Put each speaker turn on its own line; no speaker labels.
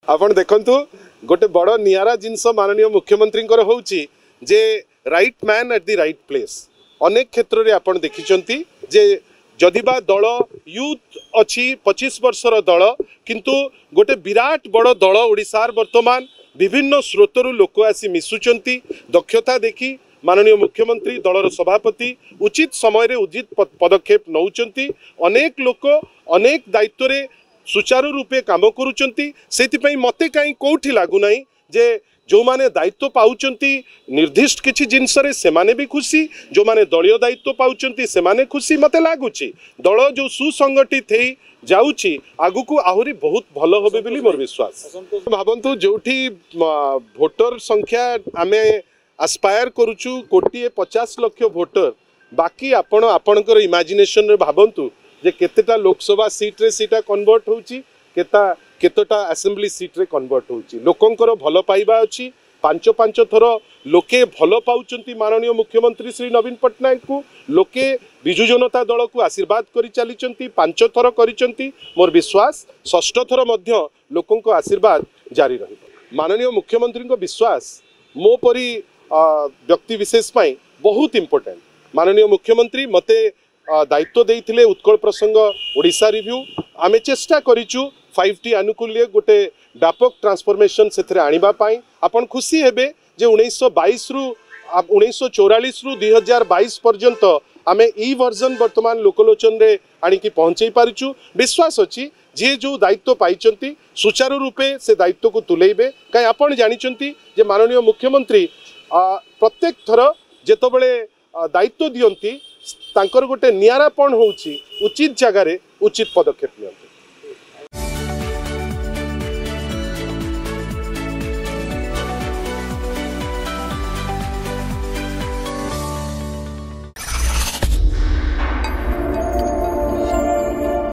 आपण देखंतु गोटे बड़ नियारा जिनस माननीय मुख्यमंत्री होउची जे right man at the right place. अनेक क्षेत्र में आपण देखिचंती जे जदिबा दल यूथ अच्छी 25 वर्षर दल किंतु गोटे विराट बड़ दल ओडिशार वर्तमान विभिन्न स्रोतरु लोक आसी मिसुचंती। दक्षता देखी माननीय मुख्यमंत्री दलर सभापति उचित समय उचित पदक्षेप नौचंती। अनेक लोक अनेक दायित्व रे सुचारू रूपे काम करुचंती। सेति मते कहीं कोठी लागू नहीं जे जो माने दायित्व पाउचंती निर्दिष्ट किछि जिनस रे से माने भी खुशी, जो माने दलीय दायित्व पाउचंती से माने खुशी। मते लागुची दल जो सुसंगठित हेई जाउची आगु को आहुरी बहुत भलो होबे बोली मोर विश्वास। भाबंतु जोठी भोटर संख्या आमे एस्पायर करूचु 1,50,00,000 भोटर, बाकी आपण आपणकर इमेजिनेशन रे भाबंतु जे केतेटा लोकसभा सीट रे सीटा कन्वर्ट होउची, केतटा असेंबली सीट रे कन्वर्ट होउची। लोकंकर भलो पाइबा अछि। 5-5 थर लोके भलो पाउचंती माननीय मुख्यमंत्री श्री नवीन पट्टनायक को। लोके बिजु जनता दल को आशीर्वाद करि चलीचंती। 5 थर करिचंती। मोर विश्वास 6ठ थर मध्य लोकंको आशीर्वाद जारी रहिबो। माननीय मुख्यमंत्री को विश्वास मो परी व्यक्ति विशेष पाई बहुत इम्पोर्टेंट। माननीय मुख्यमंत्री मते दायित्व देइथिले उत्कल प्रसंग ओडिशा रिव्यू। आमे चेष्टा करिचु 5T आनुकूल्य गोटे व्यापक ट्रांसफॉर्मेशन से आनिबा पाई। आपण खुशी हेबे जे 1922 रु 1944 रु 2022 पर्यंत आमे ई वर्जन वर्तमान लोकलोचन रे आनिकी पहुंचई पारिचु। विश्वास अछि जे जो दायित्व पाइचंती सुचारू रूपे से दायित्व को तुलेइबे। कई आपण जानिचंती जे माननीय मुख्यमंत्री प्रत्येक थर जेतबेले दायित्व दियंती तांकर गोटे नियारापण होउची उचित जगार उचित पदक्षेप नियंती।